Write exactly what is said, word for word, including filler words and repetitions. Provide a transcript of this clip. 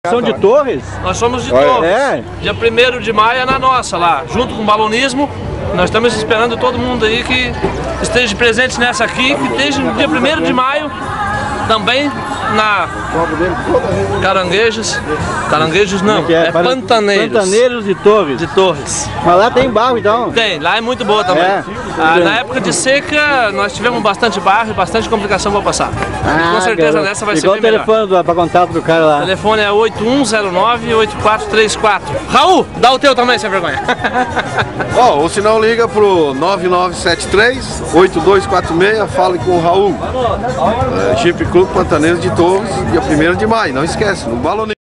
São de Torres? Nós somos de Olha. Torres. É. Dia primeiro de maio é na nossa lá, junto com o balonismo. Nós estamos esperando todo mundo aí que esteja presente nessa aqui, que esteja no dia primeiro de maio também na Caranguejos. Caranguejos não, é, é Pantaneiros. Pantaneiros de Torres. De Torres. Mas lá tem barro então? Tem, lá é muito boa também. É. Ah, na época de seca nós tivemos bastante barro e bastante complicação para passar. Ah, com certeza garoto. nessa vai Igual ser bem melhor. o telefone para contato do cara lá. O telefone é oito um zero nove, oito quatro três quatro. Raul, dá o teu também, sem vergonha. Ó, oh, ou se não liga pro nove nove sete três, oito dois quatro seis, fale com o Raul. É, Jeep Clube Pantaneiros de Torres, dia primeiro de maio, não esquece, no Balonismo.